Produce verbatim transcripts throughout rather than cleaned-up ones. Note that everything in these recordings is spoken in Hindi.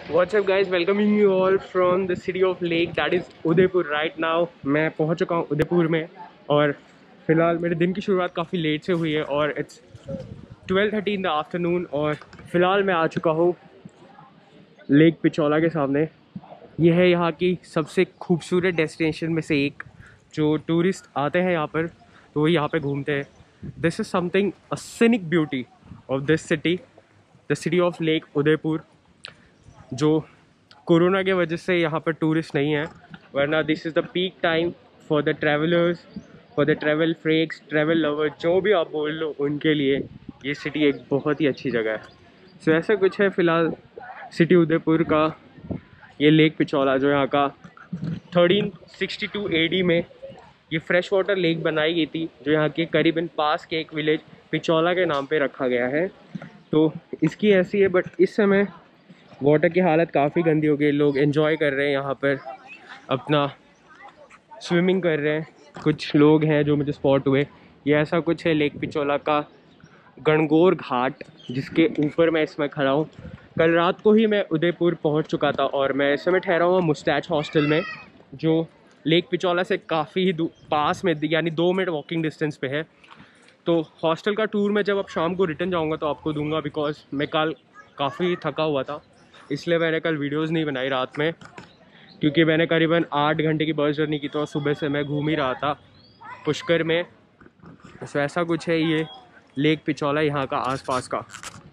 What's up guys, welcoming you all from the city of lake that is Udaipur right now। मैं पहुंच चुका हूं उदयपुर में और फ़िलहाल मेरे दिन की शुरुआत काफ़ी लेट से हुई है और it's twelve thirty in the afternoon और फ़िलहाल मैं आ चुका हूं लेक पिछोला के सामने। ये है यहाँ की सबसे खूबसूरत डेस्टिनेशन में से एक। जो टूरिस्ट आते हैं यहाँ पर तो वो यहाँ पे घूमते हैं। This is something a scenic beauty of this city, the city of lake Udaipur, जो कोरोना के वजह से यहाँ पर टूरिस्ट नहीं है, वरना this is the peak time for the travellers, for the travel freaks, travel lover, जो भी आप बोल लो उनके लिए ये सिटी एक बहुत ही अच्छी जगह है। सो so, ऐसा कुछ है फ़िलहाल सिटी उदयपुर का ये लेक पिछोला, जो यहाँ का thirteen sixty two A D में ये फ्रेश वाटर लेक बनाई गई थी, जो यहाँ के करीबन पास के एक विलेज पिछोला के नाम पे रखा गया है। तो इसकी ऐसी है, बट इस समय वाटर की हालत काफ़ी गंदी हो गई। लोग एंजॉय कर रहे हैं यहाँ पर, अपना स्विमिंग कर रहे हैं। कुछ लोग हैं जो मुझे स्पॉट हुए। ये ऐसा कुछ है लेक पिछोला का गणगौर घाट, जिसके ऊपर मैं इसमें खड़ा हूँ। कल रात को ही मैं उदयपुर पहुँच चुका था और मैं इस समय ठहरा हुआ मुस्टैच हॉस्टल में, जो लेक पिछोला से काफ़ी ही पास में, यानी दो मिनट वॉकिंग डिस्टेंस पे है। तो हॉस्टल का टूर मैं जब अब शाम को रिटर्न जाऊँगा तो आपको दूंगा, बिकॉज मैं कल काफ़ी थका हुआ था, इसलिए मैंने कल वीडियोस नहीं बनाई रात में, क्योंकि मैंने करीबन आठ घंटे की बस जर्नी की। तो सुबह से मैं घूम ही रहा था पुष्कर में। तो ऐसा कुछ है ये लेक पिछोला यहाँ का आसपास का।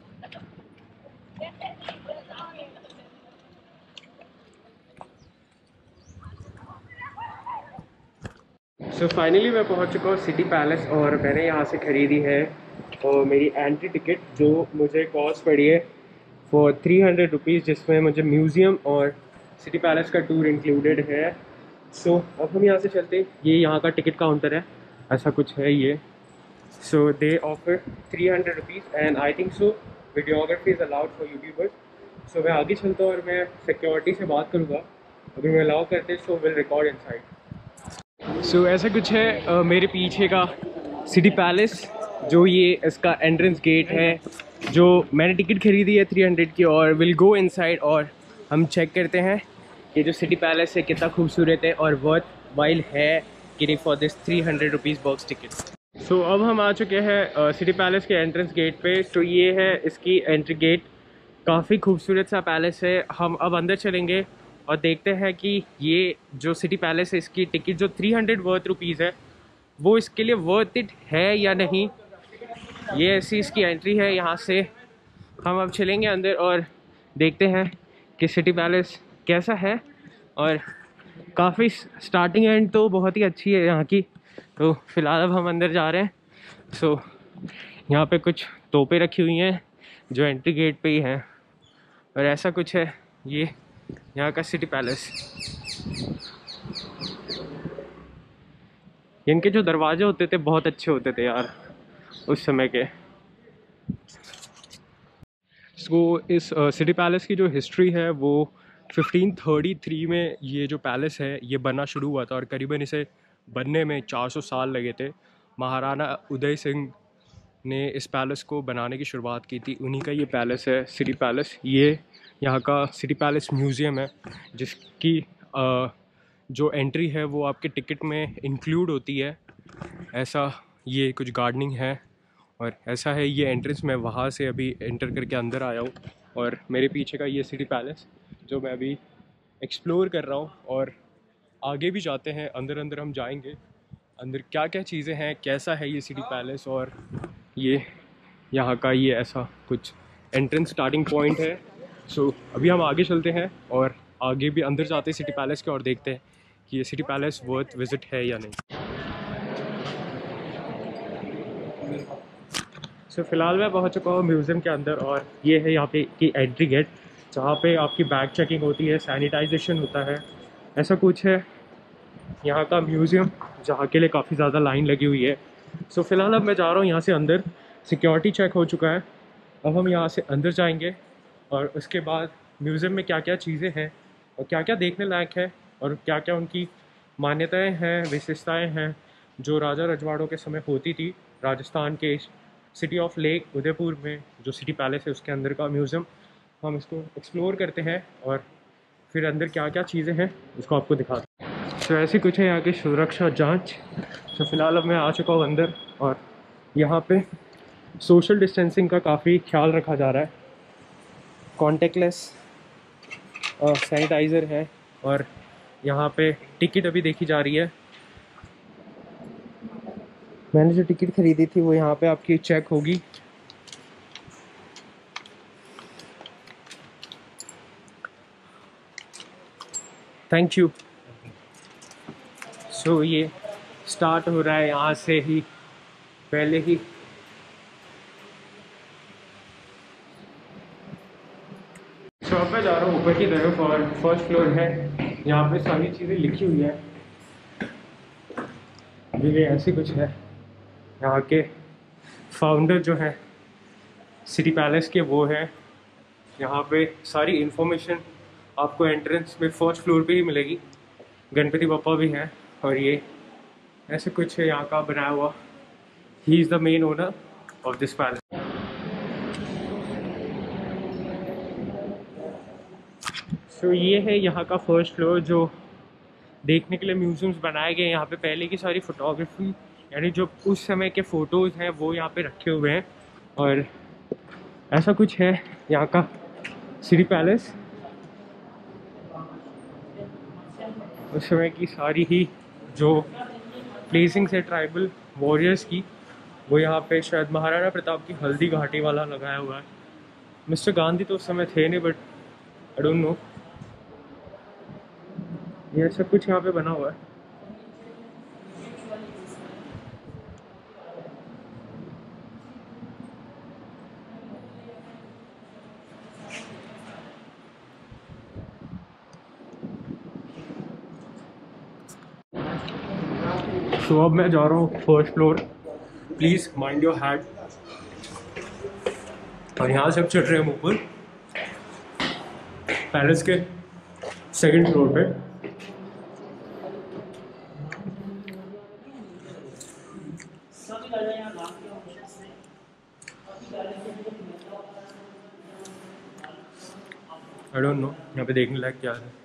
सो so फाइनली मैं पहुँच चुका हूँ सिटी पैलेस और मैंने यहाँ से ख़रीदी है और मेरी एंट्री टिकट, जो मुझे कॉस्ट पड़ी है फॉर थ्री हंड्रेड रुपीज़, जिसमें मुझे म्यूज़ियम और सिटी पैलेस का टूर इंक्लूडेड है। सो so, अब हम यहाँ से चलते हैं। ये यहाँ का टिकट काउंटर है, ऐसा कुछ है ये। So they offer three hundred rupees and I think so videography is allowed for YouTubers. So मैं आगे चलता हूँ और मैं सिक्योरिटी से बात करूँगा। अगर मैं अलाउ करते so will record inside. So ऐसा कुछ है uh, मेरे पीछे का सिटी पैलेस, जो ये इसका एंट्रेंस गेट है, जो मैंने टिकट खरीदी है थ्री हंड्रेड की, और विल गो इनसाइड और हम चेक करते हैं कि जो सिटी पैलेस है कितना खूबसूरत है और वर्थ वाइल है कि नहीं for this three hundred rupees box ticket. So अब हम आ चुके हैं सिटी पैलेस के एंट्रेंस गेट पे। तो ये है इसकी एंट्री गेट, काफ़ी खूबसूरत सा पैलेस है। हम अब अंदर चलेंगे और देखते हैं कि ये जो सिटी पैलेस है, इसकी टिकट जो थ्री हंड्रेड वर्थ रुपीज़ है, वो इसके लिए वर्थ इट है या नहीं। ये ऐसी इसकी एंट्री है। यहाँ से हम अब चलेंगे अंदर और देखते हैं कि सिटी पैलेस कैसा है। और काफ़ी स्टार्टिंग एंड तो बहुत ही अच्छी है यहाँ की। तो फिलहाल अब हम अंदर जा रहे हैं। सो यहाँ पे कुछ तोपें रखी हुई हैं जो एंट्री गेट पे ही हैं, और ऐसा कुछ है ये यहाँ का सिटी पैलेस। इनके जो दरवाजे होते थे बहुत अच्छे होते थे यार उस समय के। सो so, इस सिटी uh, पैलेस की जो हिस्ट्री है वो फिफ्टीन थर्टी थ्री में ये जो पैलेस है ये बनना शुरू हुआ था, और करीबन इसे बनने में चार सौ साल लगे थे। महाराणा उदय सिंह ने इस पैलेस को बनाने की शुरुआत की थी। उन्हीं का ये पैलेस है सिटी पैलेस। ये यहाँ का सिटी पैलेस म्यूज़ियम है, जिसकी uh, जो एंट्री है वो आपके टिकट में इंक्लूड होती है। ऐसा ये कुछ गार्डनिंग है और ऐसा है ये एंट्रेंस। मैं वहाँ से अभी एंटर करके अंदर आया हूँ और मेरे पीछे का ये सिटी पैलेस जो मैं अभी एक्सप्लोर कर रहा हूँ, और आगे भी जाते हैं। अंदर अंदर हम जाएंगे, अंदर क्या क्या चीज़ें हैं, कैसा है ये सिटी पैलेस, और ये यहाँ का ये ऐसा कुछ एंट्रेंस स्टार्टिंग पॉइंट है। सो अभी हम आगे चलते हैं और आगे भी अंदर जाते हैं सिटी पैलेस के, और देखते हैं कि ये सिटी पैलेस वर्थ विज़िट है या नहीं। सो so, फ़िलहाल मैं पहुंच चुका हूँ म्यूज़ियम के अंदर, और ये है यहाँ पे की एंट्री गेट, जहाँ पे आपकी बैग चेकिंग होती है, सैनिटाइजेशन होता है, ऐसा कुछ है यहाँ का म्यूज़ियम, जहाँ के लिए काफ़ी ज़्यादा लाइन लगी हुई है। सो so, फ़िलहाल अब मैं जा रहा हूँ यहाँ से अंदर। सिक्योरिटी चेक हो चुका है, अब हम यहाँ से अंदर जाएंगे और उसके बाद म्यूज़ियम में क्या क्या चीज़ें हैं और क्या क्या देखने लायक है और क्या क्या उनकी मान्यताएँ हैं, विशेषताएँ हैं, जो राजा रजवाड़ों के समय होती थी राजस्थान के सिटी ऑफ लेक उदयपुर में। जो सिटी पैलेस है उसके अंदर का म्यूज़ियम, हम इसको एक्सप्लोर करते हैं और फिर अंदर क्या क्या चीज़ें हैं उसको आपको दिखाते हैं। तो ऐसी कुछ है यहाँ की सुरक्षा जांच। तो फिलहाल अब मैं आ चुका हूँ अंदर और यहाँ पे सोशल डिस्टेंसिंग का काफ़ी ख्याल रखा जा रहा है। कॉन्टेक्टलेस सैनिटाइज़र है और यहाँ पे टिकट अभी देखी जा रही है। मैंने जो टिकट खरीदी थी वो यहाँ पे आपकी चेक होगी। Thank you. सो ये स्टार्ट हो रहा है यहाँ से ही पहले ही। सो अब मैं जा रहा हूँ ऊपर की तरफ और फर्स्ट फ्लोर है। यहाँ पे सारी चीज़ें लिखी हुई है। ये ऐसी कुछ है। यहाँ के फाउंडर जो है सिटी पैलेस के वो है। यहाँ पे सारी इन्फॉर्मेशन आपको एंट्रेंस में फर्स्ट फ्लोर पे ही मिलेगी। गणपति बप्पा भी है और ये ऐसे कुछ है यहाँ का बनाया हुआ। He is the main owner of this palace. So ये है यहाँ का फर्स्ट फ्लोर जो देखने के लिए म्यूजियम्स बनाए गए हैं। यहाँ पे पहले की सारी फोटोग्राफी यानी जो उस समय के फ़ोटोज़ हैं वो यहाँ पे रखे हुए हैं। और ऐसा कुछ है यहाँ का सिटी पैलेस। उस समय की सारी ही जो प्लेसिंग्स है ट्राइबल वॉरियर्स की वो यहाँ पे शायद महाराणा प्रताप की हल्दी घाटी वाला लगाया हुआ है। मिस्टर गांधी तो उस समय थे नहीं बट आई डोंट नो। ये सब कुछ यहाँ पे बना हुआ है। तो अब मैं जा रहा हूँ first floor. Please mind your head. और यहाँ से अब चढ़ रहे हैं ऊपर पैलेस के सेकंड फ्लोर पे। आई डोंट नो यहाँ पे देखने लायक क्या है।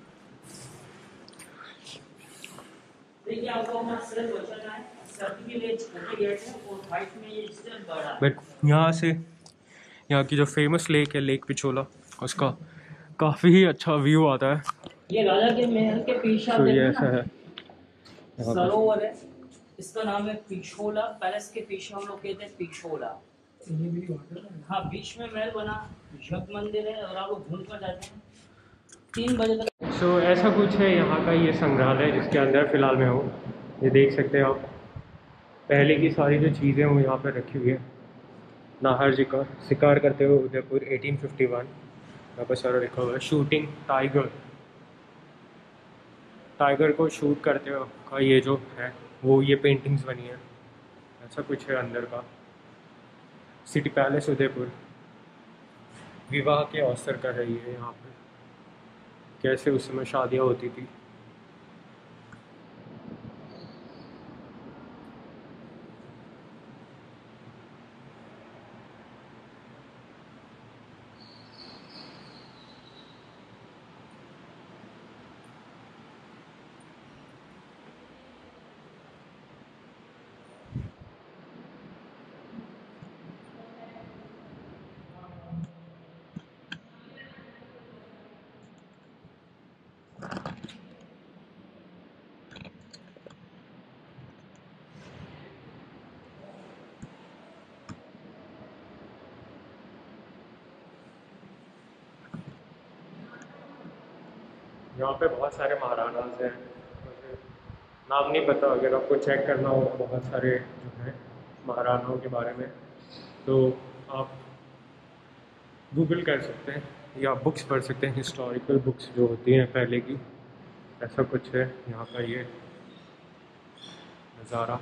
बट यहाँ से यहाँ की जो फेमस लेक है लेक पिछोला उसका काफ़ी ही अच्छा व्यू आता है। ये राजा के महल के पीछे तो ये ऐसा है सरोवर है। इसका नाम है पिछोला। पैलेस के पीछे हम लोग कहते हैं पिछोला। हाँ बीच में महल बना जग मंदिर है और आप लोग घूम कर जाते हैं तीन बजे तक। सो so, ऐसा कुछ है यहाँ का ये संग्रहालय जिसके अंदर फ़िलहाल मैं हूँ। ये देख सकते हैं आप पहले की सारी जो चीज़ें वो यहाँ पर रखी हुई है। नाहर जी का शिकार करते हुए उदयपुर अठारह सौ इक्यावन यहाँ पर सारा लिखा हुआ है। शूटिंग टाइगर टाइगर को शूट करते हुए का ये जो है वो ये पेंटिंग्स बनी है। ऐसा कुछ है अंदर का। सिटी पैलेस उदयपुर विवाह के अवसर का है ये। यहाँ पे कैसे उस समय शादियाँ होती थी। यहाँ पे बहुत सारे महाराणाज हैं। मुझे नाम नहीं पता। अगर आपको चेक करना हो बहुत सारे जो हैं महाराणाओं के बारे में तो आप गूगल कर सकते हैं या बुक्स पढ़ सकते हैं। हिस्टोरिकल बुक्स जो होती हैं पहले की। ऐसा कुछ है यहाँ का ये नज़ारा।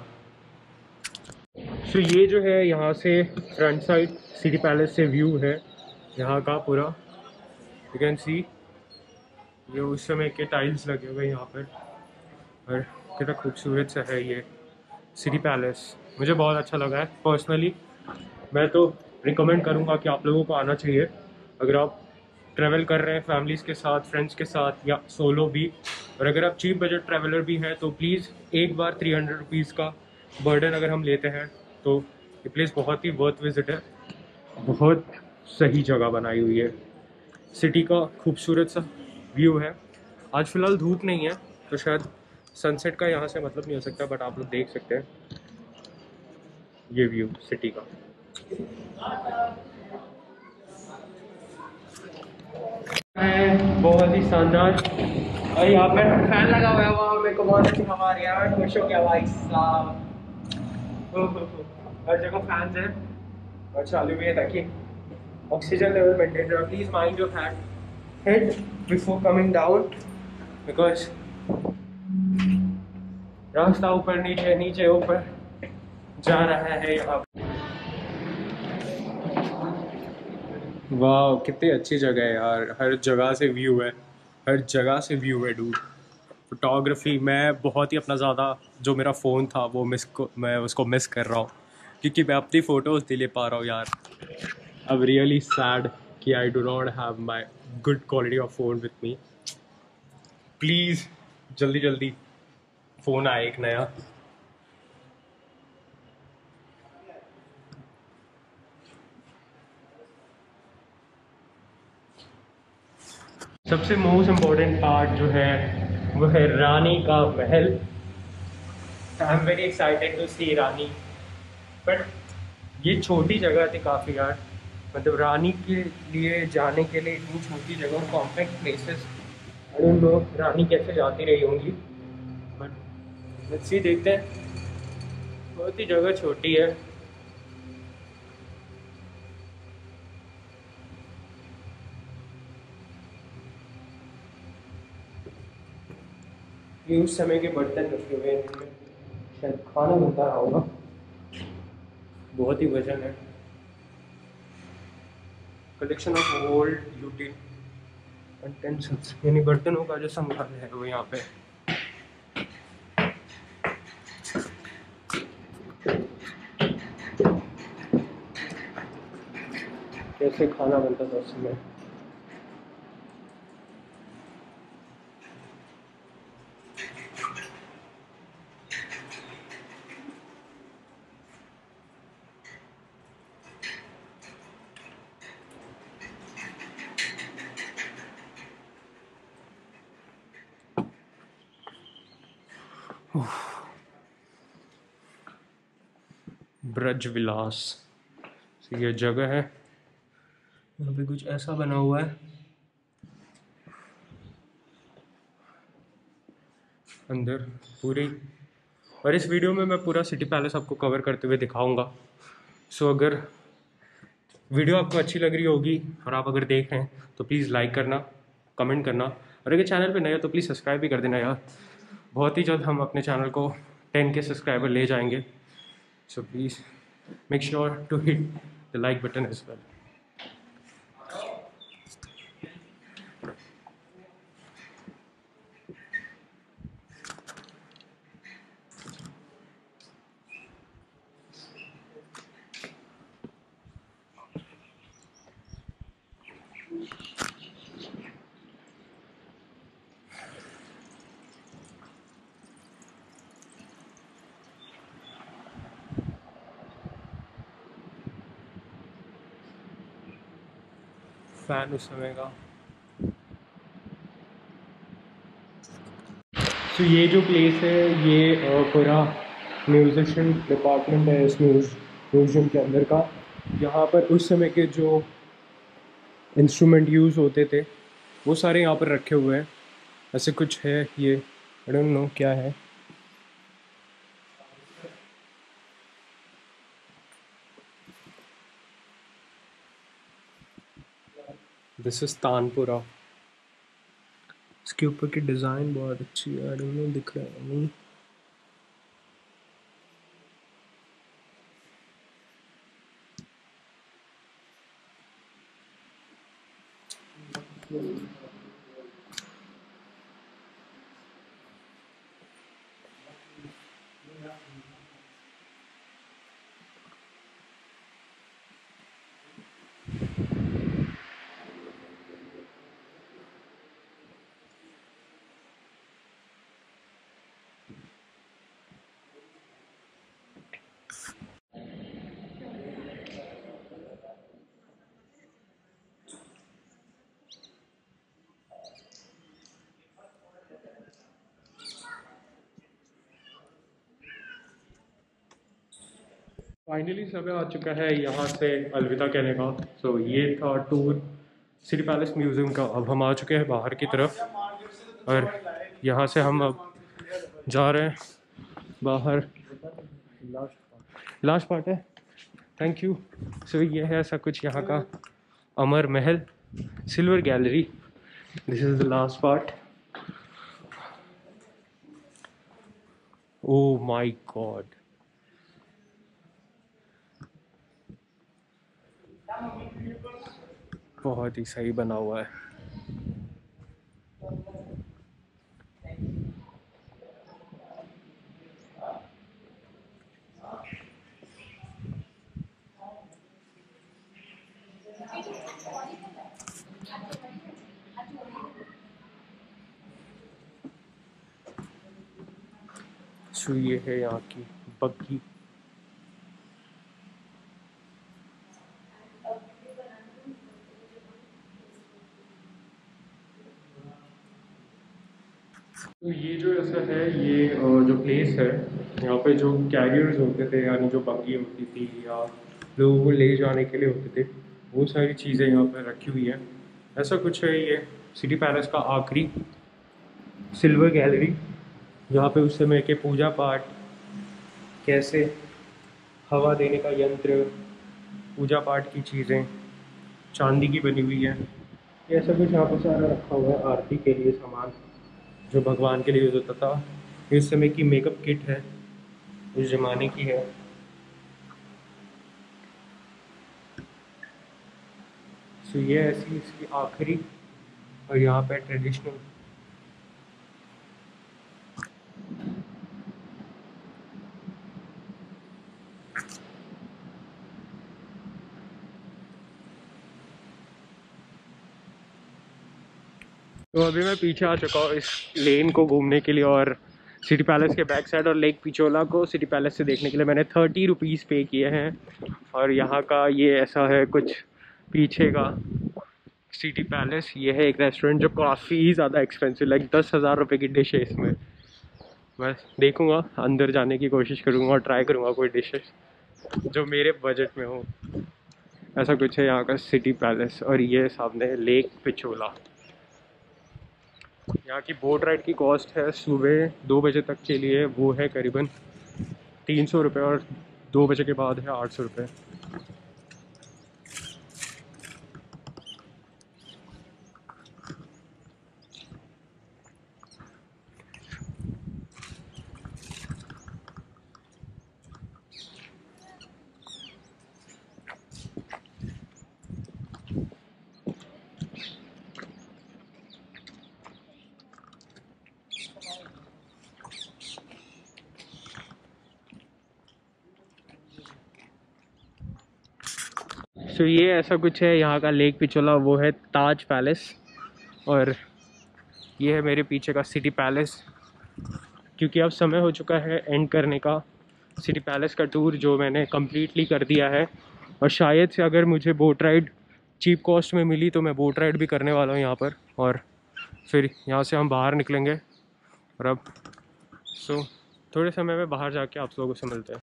सो ये जो है यहाँ से फ्रंट साइड सिटी पैलेस से व्यू है यहाँ का पूरा। यू कैन सी ये उस समय के टाइल्स लगे हुए यहाँ पर और कितना खूबसूरत सा है ये सिटी पैलेस। मुझे बहुत अच्छा लगा है पर्सनली। मैं तो रिकमेंड करूँगा कि आप लोगों को आना चाहिए अगर आप ट्रैवल कर रहे हैं फैमिलीज़ के साथ, फ्रेंड्स के साथ या सोलो भी, और अगर आप चीप बजट ट्रैवलर भी हैं तो प्लीज़ एक बार थ्री हंड्रेड रुपीज़ का बर्डन अगर हम लेते हैं तो ये प्लेस बहुत ही वर्थ विजिट है। बहुत सही जगह बनाई हुई है, सिटी का खूबसूरत सा व्यू है। आज फ़िलहाल धूप नहीं है तो शायद सनसेट का यहाँ से मतलब नहीं हो सकता, बट आप लोग देख सकते हैं ये व्यू सिटी का। है बहुत ही शानदार, और यहाँ पे फैन लगा हुआ है, वहाँ मेरे को बहुत अच्छी हवा आ रही है, मैं खुश हो गया भाई साहब। हर जगह फैंस हैं और चालू भी है ताकि ऑक्सीजन लेवल मेंटेन रहे। Please mind your head head before coming down, because रास्ता ऊपर नीचे नीचे ऊपर जा रहा है यहाँ। वाह कितनी अच्छी जगह है यार, हर जगह से व्यू है, हर जगह से व्यू है डूड। फोटोग्राफी मैं बहुत ही अपना ज़्यादा, जो मेरा फ़ोन था वो मिस को मैं उसको मिस कर रहा हूँ क्योंकि मैं अपनी फ़ोटोज़ नहीं ले पा रहा हूँ यार। अब रियली सैड कि I do not have my good quality of phone with me. Please जल्दी जल्दी फ़ोन आए एक नया। सबसे मोस्ट इम्पोर्टेंट पार्ट जो है वो है रानी का महल। I am very excited to see rani, but ये छोटी जगह थी काफ़ी यार, मतलब रानी के लिए जाने के लिए इतनी छोटी जगह, compact places, I don't know रानी कैसे जाती रही होंगी, बट लेट्स सी, देखते हैं। बहुत ही जगह छोटी है। ये उस समय के बर्तन रखे हुए हैं जिनमें शायद खाना बनता रहा होगा, बहुत ही वजन है। कलेक्शन ऑफ ओल्ड यूटेंसिल्स, यानी बर्तनों का जो संग्रह है वो यहाँ पे। कैसे खाना बनता था उस समय। ब्रज विलास, तो ये जगह है, यहाँ पे कुछ ऐसा बना हुआ है अंदर पूरी। और इस वीडियो में मैं पूरा सिटी पैलेस आपको कवर करते हुए दिखाऊंगा। सो अगर वीडियो आपको अच्छी लग रही होगी और आप अगर देख रहे हैं तो प्लीज़ लाइक करना, कमेंट करना, और अगर चैनल पे नए हो तो प्लीज़ सब्सक्राइब भी कर देना यार। बहुत ही जल्द हम अपने चैनल को टेन के सब्सक्राइबर ले जाएंगे, so please make sure to hit the like button as well. Fan उस समय का। तो ये जो प्लेस है ये अ, पूरा म्यूजिशियन डिपार्टमेंट है इस म्यूज म्यूजियम के अंदर का। यहाँ पर उस समय के जो इंस्ट्रूमेंट यूज़ होते थे वो सारे यहाँ पर रखे हुए हैं। ऐसे कुछ है ये, आई डोंट नो क्या है। This is tanpura. इसके ऊपर की डिज़ाइन बहुत अच्छी है, आई डोंट नो दिख रहा है नहीं। फाइनली समय आ चुका है यहाँ से अलविदा कहने का। सो so, ये था टूर सिटी पैलेस म्यूज़ियम का। अब हम आ चुके हैं बाहर की तरफ और यहाँ से हम अब जा रहे हैं बाहर। लास्ट पार्ट है, थैंक यू। सो ये है ऐसा कुछ यहाँ का Amar Mahal silver gallery. This is the last part. Oh my god, बहुत ही सही बना हुआ है। सो ये है यहाँ की बग्गी। तो ये जो ऐसा है, ये जो प्लेस है यहाँ पे जो कैरियर्स होते थे, यानी जो बग्गी होती थी या लोगों को ले जाने के लिए होते थे, वो सारी चीज़ें यहाँ पे रखी हुई हैं। ऐसा कुछ है ये सिटी पैलेस का आखिरी सिल्वर गैलरी, जहाँ पे उस समय के पूजा पाठ, कैसे हवा देने का यंत्र, पूजा पाठ की चीज़ें चांदी की बनी हुई है, ये सब कुछ यहाँ पर सारा रखा हुआ है। आरती के लिए सामान जो भगवान के लिए यूज़ होता था। इस समय की मेकअप किट है, उस ज़माने की है। सो ये ऐसी इसकी आखिरी, और यहाँ पे ट्रेडिशनल तो अभी मैं पीछे आ चुका हूँ इस लेन को घूमने के लिए, और सिटी पैलेस के बैक साइड और लेक पिचोला को सिटी पैलेस से देखने के लिए मैंने थर्टी रुपीज़ पे किए हैं। और यहाँ का ये ऐसा है कुछ पीछे का सिटी पैलेस। ये है एक रेस्टोरेंट जो काफ़ी ज़्यादा एक्सपेंसिव, लाइक दस हज़ार रुपये की डिश है इसमें। मैं देखूँगा, अंदर जाने की कोशिश करूँगा और ट्राई करूँगा कोई डिशेस जो मेरे बजट में हो। ऐसा कुछ है यहाँ का सिटी पैलेस। और ये सामने लेक पिचोला। यहाँ की बोट राइड की कॉस्ट है सुबह दो बजे तक के लिए वो है करीबन तीन सौ रुपये, और दो बजे के बाद है आठ सौ रुपये। तो ये ऐसा कुछ है यहाँ का लेक पिचोला, वो है ताज पैलेस। और ये है मेरे पीछे का सिटी पैलेस। क्योंकि अब समय हो चुका है एंड करने का सिटी पैलेस का टूर, जो मैंने कम्प्लीटली कर दिया है। और शायद से अगर मुझे बोट राइड चीप कॉस्ट में मिली तो मैं बोट राइड भी करने वाला हूँ यहाँ पर। और फिर यहाँ से हम बाहर निकलेंगे। और अब सो थोड़े समय में बाहर जाके आप लोगों से मिलते हैं।